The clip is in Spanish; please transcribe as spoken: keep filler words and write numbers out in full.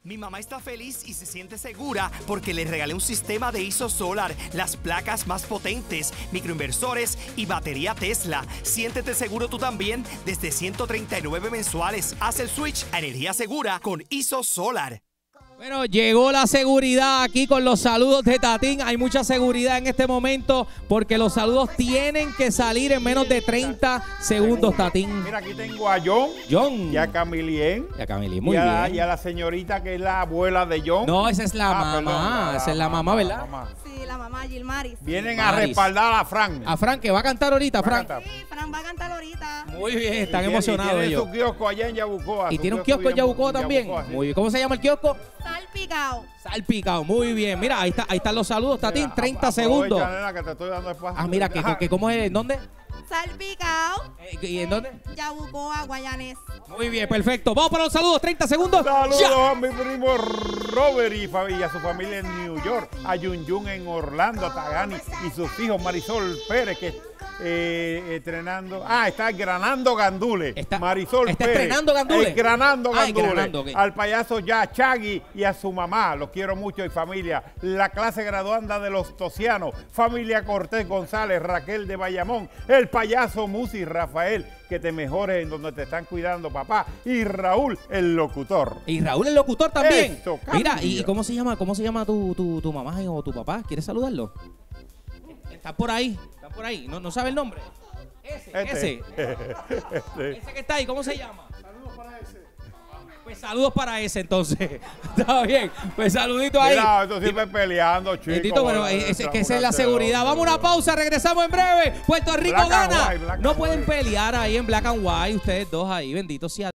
Mi mamá está feliz y se siente segura porque le regalé un sistema de IsoSolar, las placas más potentes, microinversores y batería Tesla. Siéntete seguro tú también desde ciento treinta y nueve mensuales. Haz el switch a energía segura con IsoSolar. Bueno, llegó la seguridad aquí con los saludos de Tatín. Hay mucha seguridad en este momento porque los saludos tienen que salir en menos de treinta segundos, Tatín. Mira, aquí tengo a John, John. y a Camilien. Y a Camilien, muy y a, bien. Y a la señorita que es la abuela de John. No, esa es la Ah, mamá. perdón, la- esa es la mamá, ¿verdad? la mamá. Sí, la mamá Gilmaris. Vienen Gilmaris. a respaldar a Fran. A Fran, que va a cantar ahorita, Va a Fran. cantar. Sí, Fran va a cantar ahorita. Muy bien, Y están tiene- emocionados y tiene ellos. su kiosco allá en Yabucoa. Y su tiene un kiosco en Yabucoa en también. Yabucoa, sí. Muy bien. ¿Cómo se llama el kiosco? Salpicao. Salpicao. Muy bien. Mira, ahí, está, ahí están los saludos, Tatín. Mira, treinta aprovecha, segundos. nena, que te estoy dando espacio. Ah, mira, que, Ajá. que, ¿cómo es? ¿En dónde? Salpicao. Eh, ¿Y en dónde? Yabucoa, Guayanés. Muy bien, perfecto. Vamos para los saludos. treinta segundos. Saludos ¡Ya! a mi primo Robert y, fa- y a su familia en New York, a Yun Yun en Orlando, a Tagani y sus hijos, Marisol Pérez, que eh, estrenando, ah, está granando gandules. Está- Marisol está Pérez. estrenando gandules. eh, granando Ah, gandules. granando, ok. Al payaso ya Chagui y a su mamá, los quiero mucho y familia. La clase graduanda de los Tocianos, familia Cortés González, Raquel de Bayamón, el payaso Musi Rafael, que te mejores en donde te están cuidando, papá, y Raúl, el locutor. Y Raúl el locutor también. Eso, Mira, cambia. ¿y cómo se llama? ¿Cómo se llama tu, tu, tu mamá o tu papá? ¿Quieres saludarlo? Está por ahí, está por ahí. ¿No, no sabe el nombre? Ese, ese. Este. Ese que está ahí, ¿cómo se llama? Saludos para ese. Pues saludos para ese entonces. Está bien. Pues saludito ahí. Mira, esto siempre peleando, chicos. Bendito, pero bueno, es, es que una- esa es la una- seguridad. Vamos a una pausa, regresamos en breve. Puerto Rico Black and gana. white, black No and pueden white. pelear ahí en Black and White, ustedes dos ahí, bendito sea.